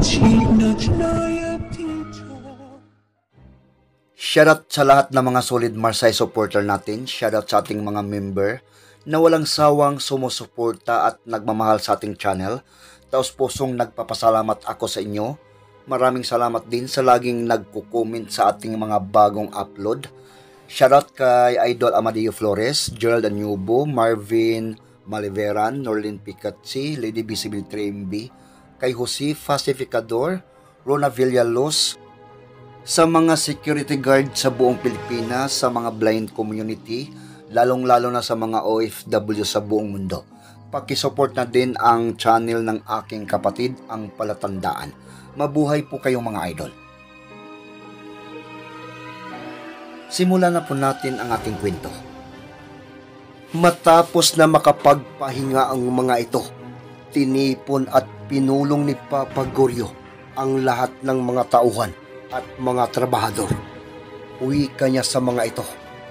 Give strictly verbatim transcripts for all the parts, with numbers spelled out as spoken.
Shoutout sa lahat ng mga solid Marsay supporter natin. Shoutout sa ating mga member na walang sawang sumusuporta at nagmamahal sa ating channel. Taos pusong nagpapasalamat ako sa inyo. Maraming salamat din sa laging nagko-comment sa ating mga bagong upload. Shoutout kay Idol Amadeo Flores, Gerald Anubo, Marvin Maliveran, Norlin Picatsi, Lady Visible three M B, kay Jose Pacificador, Rona Villalos, sa mga security guard sa buong Pilipinas, sa mga blind community, lalong-lalo na sa mga O F W sa buong mundo. Pakisupport na din ang channel ng aking kapatid, ang Palatandaan. Mabuhay po kayong mga idol. Simulan na po natin ang ating kwento. Matapos na makapagpahinga ang mga ito, tinipon at pinulong ni Papa Goryo ang lahat ng mga tauhan at mga trabahador. Uwi ka niya sa mga ito.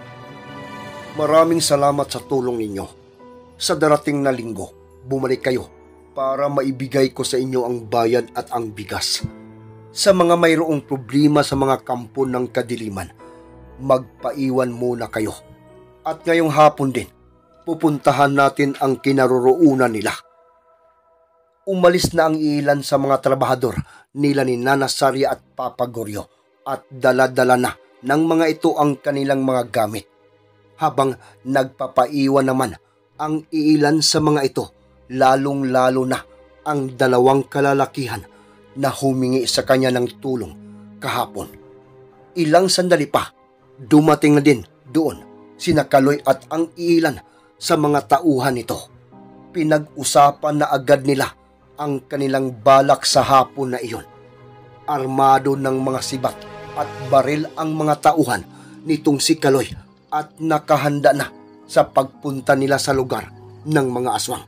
Maraming salamat sa tulong ninyo. Sa darating na linggo, bumalik kayo para maibigay ko sa inyo ang bayan at ang bigas. Sa mga mayroong problema sa mga kampo ng kadiliman, magpaiwan muna kayo. At ngayong hapon din, pupuntahan natin ang kinaroroonan nila. Umalis na ang ilan sa mga trabahador nila ni Nana Saria at Papa Goryo at dala-dala na ng mga ito ang kanilang mga gamit. Habang nagpapaiwan naman ang ilan sa mga ito, lalong-lalo na ang dalawang kalalakihan na humingi sa kanya ng tulong kahapon. Ilang sandali pa, dumating na din doon sina Kaloy at ang ilan sa mga tauhan nito. Pinag-usapan na agad nila ang kanilang balak sa hapon na iyon. Armado ng mga sibat at baril ang mga tauhan nitong si Kaloy at nakahanda na sa pagpunta nila sa lugar ng mga aswang.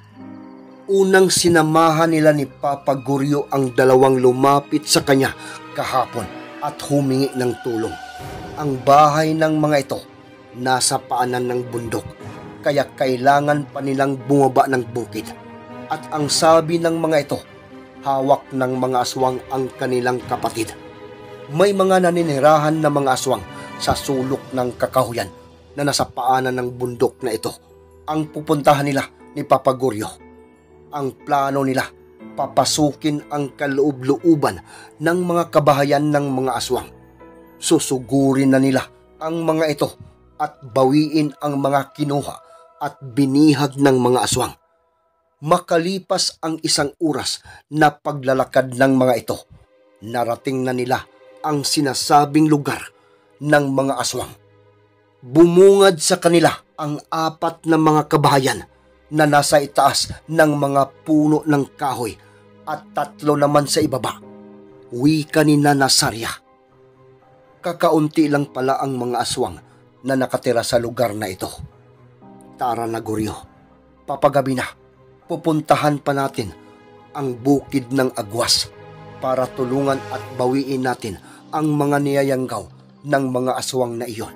Unang sinamahan nila ni Papa Goryo ang dalawang lumapit sa kanya kahapon at humingi ng tulong. Ang bahay ng mga ito nasa paanan ng bundok, kaya kailangan pa nilang bumaba ng bukid. At ang sabi ng mga ito, hawak ng mga aswang ang kanilang kapatid. May mga naninirahan na mga aswang sa sulok ng kakahuyan na nasa paanan ng bundok na ito. Ang pupuntahan nila ni Papa Goryo. Ang plano nila, papasukin ang kaloob-looban ng mga kabahayan ng mga aswang. Susugurin na nila ang mga ito at bawiin ang mga kinuha at binihag ng mga aswang. Makalipas ang isang oras na paglalakad ng mga ito, narating na nila ang sinasabing lugar ng mga aswang. Bumungad sa kanila ang apat na mga kabahayan na nasa itaas ng mga puno ng kahoy at tatlo naman sa ibaba. Wika ni Nana Saria. Kakaunti lang pala ang mga aswang na nakatira sa lugar na ito. Tara na Goryo, papagabi na. Pupuntahan pa natin ang bukid ng Agwas para tulungan at bawiin natin ang mga niyayanggaw ng mga aswang na iyon.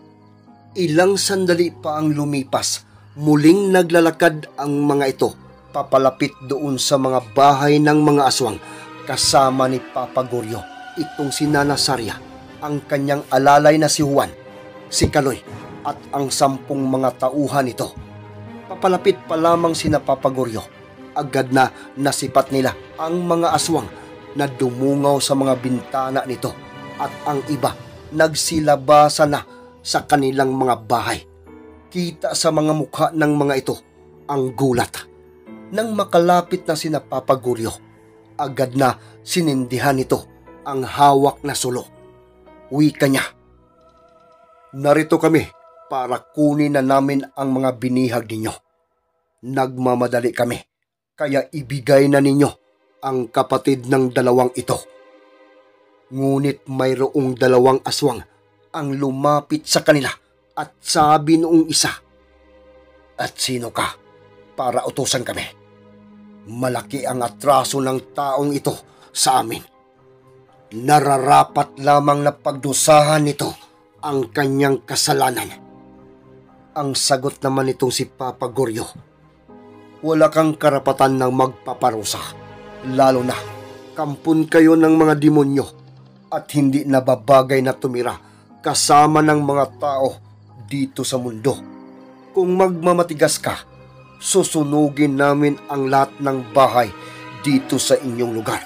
Ilang sandali pa ang lumipas, muling naglalakad ang mga ito papalapit doon sa mga bahay ng mga aswang kasama ni Papa Goryo, itong si Nana Saria, ang kanyang alalay na si Juan, si Kaloy at ang sampung mga tauhan nito. Papalapit pa lamang sina Papa Goryo, agad na nasipat nila ang mga aswang na dumungaw sa mga bintana nito at ang iba nagsilabasa na sa kanilang mga bahay. Kita sa mga mukha ng mga ito ang gulat. Nang makalapit na sina Papa Goryo, agad na sinindihan nito ang hawak na sulo. Wika niya, narito kami para kunin na namin ang mga binihag ninyo. Nagmamadali kami, kaya ibigay na ninyo ang kapatid ng dalawang ito. Ngunit mayroong dalawang aswang ang lumapit sa kanila at sabi noong isa, "At sino ka para utusan kami? Malaki ang atraso ng taong ito sa amin. Nararapat lamang na pagdusahan nito ang kanyang kasalanan." Ang sagot naman nitong si Papa Goryo, "Wala kang karapatan ng magpaparusa, lalo na Kampon kayo ng mga demonyo at hindi nababagay na tumira kasama ng mga tao dito sa mundo. Kung magmamatigas ka, susunugin namin ang lahat ng bahay dito sa inyong lugar.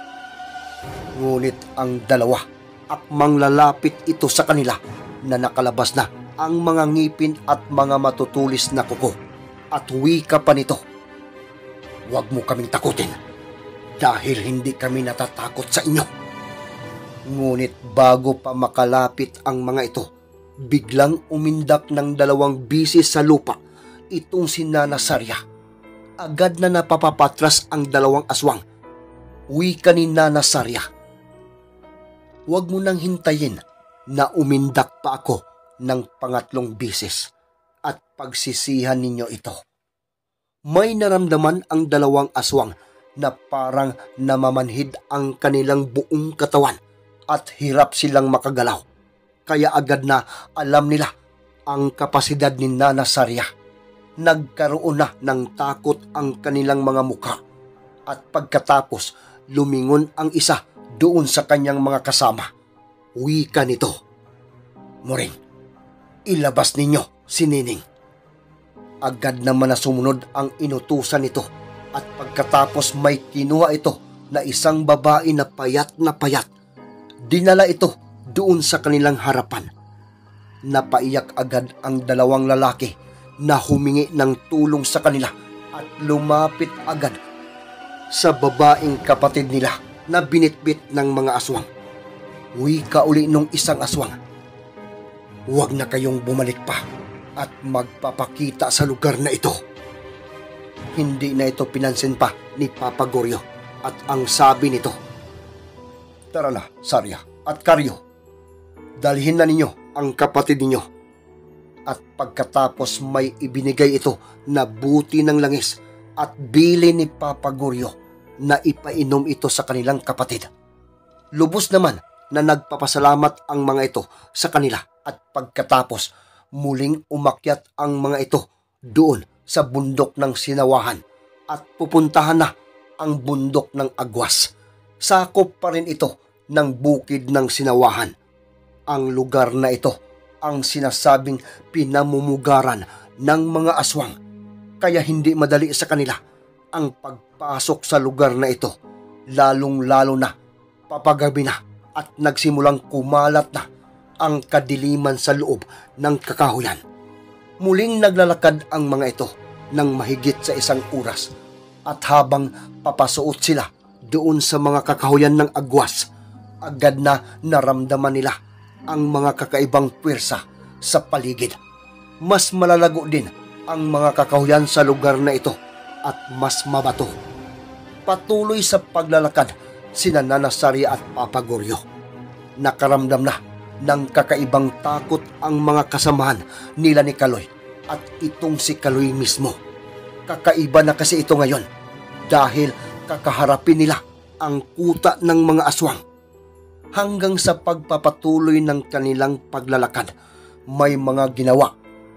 Ngunit ang dalawa, akmang lalapit ito sa kanila na nakalabas na ang mga ngipin at mga matutulis na kuko. At wika pa nito, "Huwag mo kaming takutin dahil hindi kami natatakot sa inyo." Ngunit bago pa makalapit ang mga ito, biglang umindak ng dalawang bisis sa lupa itong si Nana Sarya. Agad na napapapatras ang dalawang aswang. Wika ni Nana Sarya, "Huwag mo nang hintayin na umindak pa ako ng pangatlong bisis at pagsisihan ninyo ito." May naramdaman ang dalawang aswang na parang namamanhid ang kanilang buong katawan at hirap silang makagalaw. Kaya agad na alam nila ang kapasidad ni Nana Sarya. Nagkaroon na ng takot ang kanilang mga mukha at pagkatapos lumingon ang isa doon sa kanyang mga kasama. Wika nito, "Moring, ilabas ninyo si Nining." Agad naman na sumunod ang inutusan nito at pagkatapos may kinuha ito na isang babae na payat na payat. Dinala ito doon sa kanilang harapan. Napaiyak agad ang dalawang lalaki na humingi ng tulong sa kanila at lumapit agad sa babaeng kapatid nila na binitbit ng mga aswang. Wika uli nung isang aswang, "Huwag na kayong bumalik pa at magpapakita sa lugar na ito." Hindi na ito pinansin pa ni Papa Goryo at ang sabi nito, "Tara na, Sarya at Karyo. Dalhin na ninyo ang kapatid ninyo." At pagkatapos may ibinigay ito na buti ng langis at bili ni Papa Goryo na ipainom ito sa kanilang kapatid. Lubos naman na nagpapasalamat ang mga ito sa kanila at pagkatapos muling umakyat ang mga ito doon sa bundok ng Sinawahan at pupuntahan na ang bundok ng Agwas. Sakop pa rin ito ng bukid ng Sinawahan. Ang lugar na ito ang sinasabing pinamumugaran ng mga aswang, kaya hindi madali sa kanila ang pagpasok sa lugar na ito, lalong-lalo na papagabi na at nagsimulang kumalat na ang kadiliman sa loob ng kakahuyan. Muling naglalakad ang mga ito ng mahigit sa isang oras at habang papasuot sila doon sa mga kakahuyan ng Agwas, agad na naramdaman nila ang mga kakaibang puwersa sa paligid. Mas malalago din ang mga kakahuyan sa lugar na ito at mas mabato. Patuloy sa paglalakad sina Nana Sarya at Papa Goryo. Nakaramdam na ng kakaibang takot ang mga kasamahan nila ni Kaloy at itong si Kaloy mismo. Kakaiba na kasi ito ngayon dahil kakaharapin nila ang kuta ng mga aswang. Hanggang sa pagpapatuloy ng kanilang paglalakad, may mga ginawa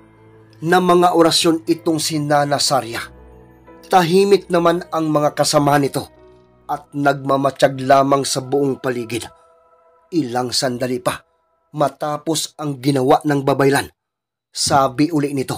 na mga orasyon itong si Nana Sarya. Tahimik naman ang mga kasamahan nito at nagmamatsyag lamang sa buong paligid. Ilang sandali pa matapos ang ginawa ng babaylan, sabi uli nito,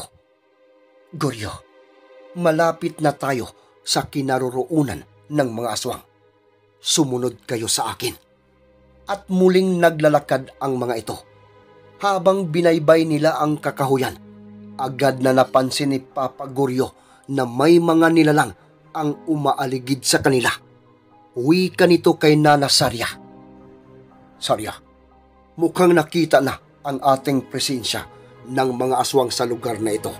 "Goryo, malapit na tayo sa kinaroroonan ng mga aswang. Sumunod kayo sa akin." At muling naglalakad ang mga ito. Habang binaybay nila ang kakahuyan, agad na napansin ni Papa Goryo na may mga nilalang ang umaaligid sa kanila. Wika nito kay Nana Sarya, "Sarya, mukhang nakita na ang ating presensya ng mga aswang sa lugar na ito.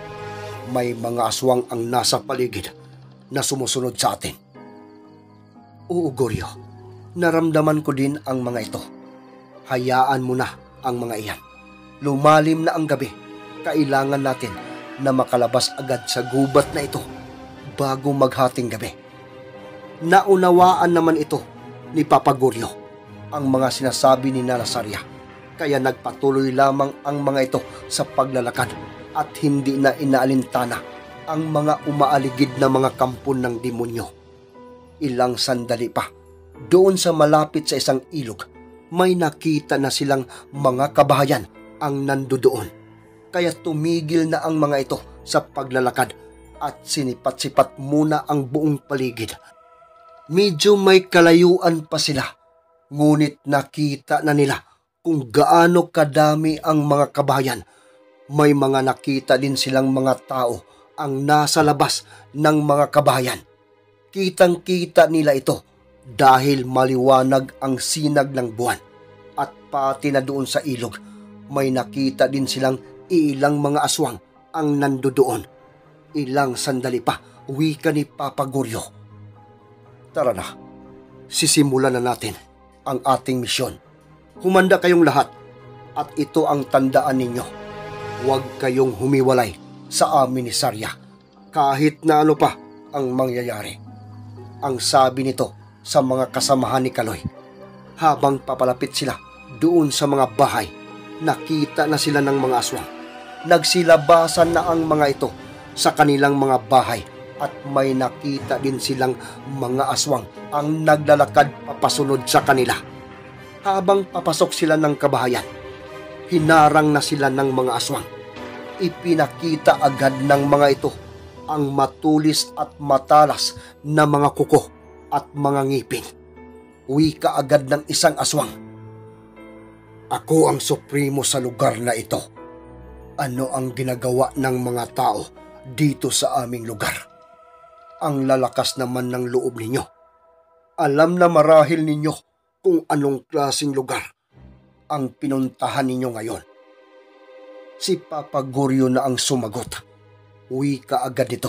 May mga aswang ang nasa paligid na sumusunod sa atin." "Oo, Goryo, naramdaman ko din ang mga ito. Hayaan mo na ang mga iyan. Lumalim na ang gabi. Kailangan natin na makalabas agad sa gubat na ito bago maghating gabi." Naunawaan naman ito ni Papa Goryo ang mga sinasabi ni Nana Sarya, kaya nagpatuloy lamang ang mga ito sa paglalakad at hindi na inaalintana ang mga umaaligid na mga kampon ng demonyo. Ilang sandali pa doon sa malapit sa isang ilog, may nakita na silang mga kabahayan ang nandoon. Kaya tumigil na ang mga ito sa paglalakad at sinipat-sipat muna ang buong paligid. Medyo may kalayuan pa sila, ngunit nakita na nila kung gaano kadami ang mga kabahayan. May mga nakita din silang mga tao ang nasa labas ng mga kabahayan. Kitang-kita nila ito dahil maliwanag ang sinag ng buwan. At pati na doon sa ilog, may nakita din silang ilang mga aswang ang nandoon. Ilang sandali pa, wika ni Papa Goryo. Tara na, sisimulan na natin ang ating misyon. Humanda kayong lahat at ito ang tandaan ninyo. Huwag kayong humiwalay sa amin ni Sarya kahit na ano pa ang mangyayari. Ang sabi nito sa mga kasamahan ni Kaloy. Habang papalapit sila doon sa mga bahay, nakita na sila ng mga aswang. Nagsilabasan na ang mga ito sa kanilang mga bahay at may nakita din silang mga aswang ang naglalakad papasunod sa kanila. Habang papasok sila ng kabahayan, hinarang na sila ng mga aswang. Ipinakita agad ng mga ito ang matulis at matalas na mga kuko at mga ngipin. Wika agad ng isang aswang. Ako ang supremo sa lugar na ito. Ano ang ginagawa ng mga tao dito sa aming lugar? Ang lalakas naman ng loob ninyo. Alam na marahil ninyo kung anong klaseng lugar ang pinuntahan ninyo ngayon. Si Papa Goryo na ang sumagot. Wika agad nito.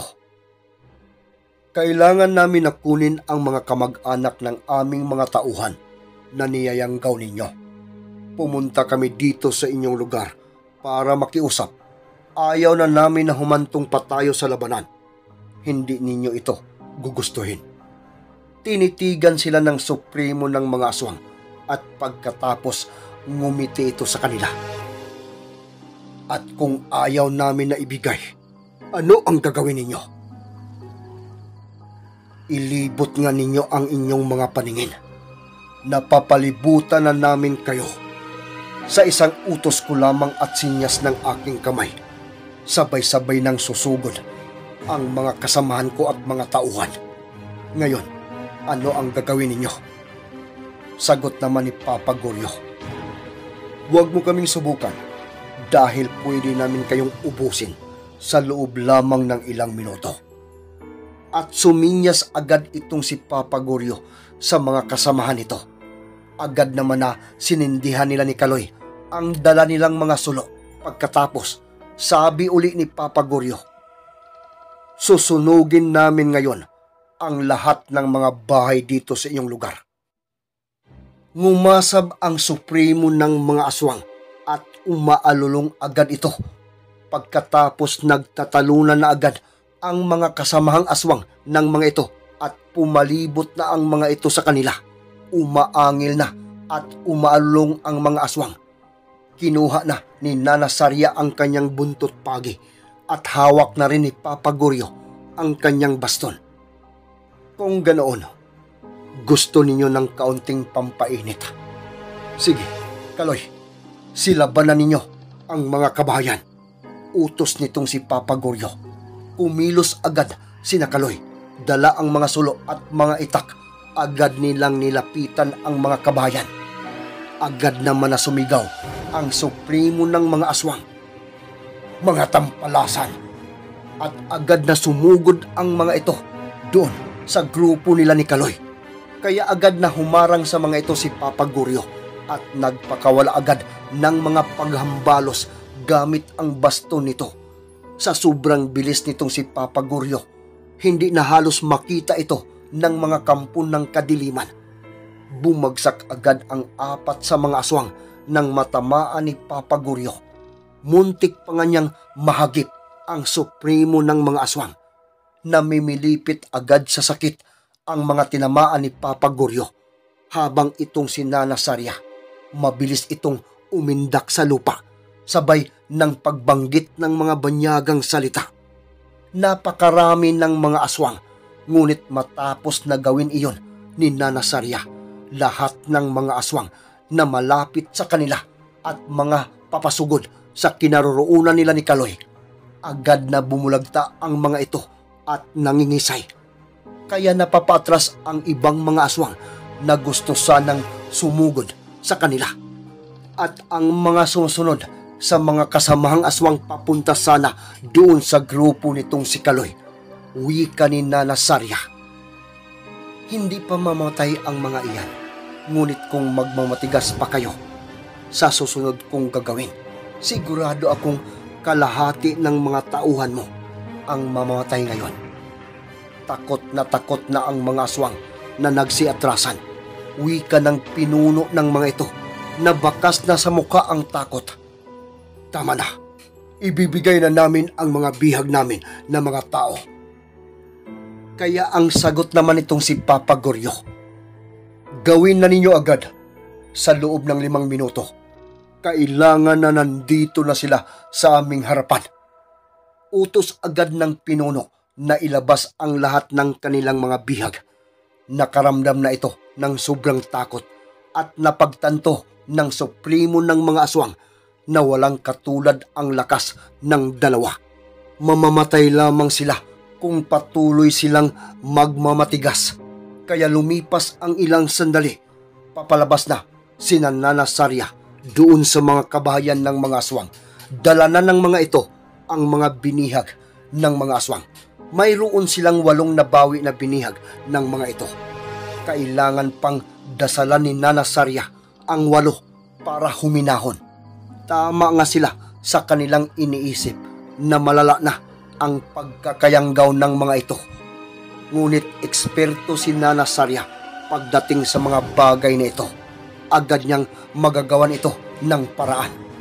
Kailangan namin na kunin ang mga kamag-anak ng aming mga tauhan na niyayanggaw ninyo. Pumunta kami dito sa inyong lugar para makiusap. Ayaw na namin na humantong pa tayo sa labanan. Hindi ninyo ito gugustuhin. Tinitigan sila ng supremo ng mga aswang at pagkatapos ngumiti ito sa kanila. At kung ayaw namin na ibigay, ano ang gagawin ninyo? Ilibot nga ninyo ang inyong mga paningin. Napapalibutan na namin kayo. Sa isang utos ko lamang at sinyas ng aking kamay, sabay-sabay nang susugod ang mga kasamahan ko at mga tauhan. Ngayon, ano ang gagawin ninyo? Sagot naman ni Papa Goryo. Huwag mo kaming subukan dahil pwede namin kayong ubusin sa loob lamang ng ilang minuto. At suminyas agad itong si Papa Goryo sa mga kasamahan nito. Agad naman na sinindihan nila ni Kaloy ang dala nilang mga sulo. Pagkatapos, sabi uli ni Papa Goryo, susunugin namin ngayon ang lahat ng mga bahay dito sa inyong lugar. Ngumasab ang supremo ng mga aswang at umaalulong agad ito. Pagkatapos nagtatalunan na agad ang mga kasamahang aswang ng mga ito at pumalibot na ang mga ito sa kanila. Umaangil na at umaalulong ang mga aswang. Kinuha na ni Nana Sarya ang kanyang buntot pagi at hawak na rin ni Papa Goryo ang kanyang baston. Kung ganoon, gusto ninyo ng kaunting pampainit. Sige, Kaloy, silaban na ninyo ang mga kabahayan. Utos nitong si Papa Goryo. Kumilos agad sina Kaloy. Dala ang mga sulo at mga itak. Agad nilang nilapitan ang mga kabahayan. Agad naman na sumigaw ang supremo ng mga aswang. Mga tampalasan. At agad na sumugod ang mga ito doon sa grupo nila ni Kaloy. Kaya agad na humarang sa mga ito si Papa Goryo at nagpakawala agad ng mga paghambalos gamit ang baston nito. Sa sobrang bilis nitong si Papa Goryo, hindi na halos makita ito ng mga kampon ng kadiliman. Bumagsak agad ang apat sa mga aswang nang matamaan ni Papa Goryo. Muntik pa nga niyang mahagip ang supremo ng mga aswang. Namimilipit agad sa sakit ang mga tinamaan ni Papa Goryo habang itong si Nana Sarya. Mabilis itong umindak sa lupa sabay ng pagbanggit ng mga banyagang salita. Napakarami ng mga aswang, ngunit matapos na gawin iyon ni Nana Sarya, lahat ng mga aswang na malapit sa kanila at mga papasugod sa kinaroroonan nila ni Kaloy. Agad na bumulagta ang mga ito at nangingisay. Kaya napapatras ang ibang mga aswang na gusto sanang sumugod sa kanila. At ang mga sumusunod sa mga kasamahang aswang papunta sana doon sa grupo nitong si Kaloy. Wika ni Nana Sarya. Hindi pa mamatay ang mga iyan, ngunit kung magmamatigas pa kayo sa susunod kong gagawin, sigurado akong kalahati ng mga tauhan mo ang mamamatay ngayon. Takot na takot na ang mga aswang na nagsiatrasan. Wika ng pinuno ng mga ito na bakas na sa muka ang takot. Tama na. Ibibigay na namin ang mga bihag namin na mga tao. Kaya ang sagot naman itong si Papa Goryo, gawin na ninyo agad sa loob ng limang minuto. Kailangan na nandito na sila sa aming harapan. Utos agad ng pinuno na ilabas ang lahat ng kanilang mga bihag. Nakaramdam na ito ng sobrang takot at napagtanto ng supremo ng mga aswang na walang katulad ang lakas ng dalawa. Mamamatay lamang sila kung patuloy silang magmamatigas. Kaya lumipas ang ilang sandali, papalabas na si Nana Sarya doon sa mga kabahayan ng mga aswang. Dala na ng mga ito ang mga binihag ng mga aswang. Mayroon silang walong nabawi na binihag ng mga ito. Kailangan pang dasalan ni Nana Sarya ang walo para huminahon. Tama nga sila sa kanilang iniisip na malala na ang pagkakayanggaw ng mga ito. Ngunit eksperto si Nana Sarya pagdating sa mga bagay na ito. Agad niyang magagawan ito ng paraan.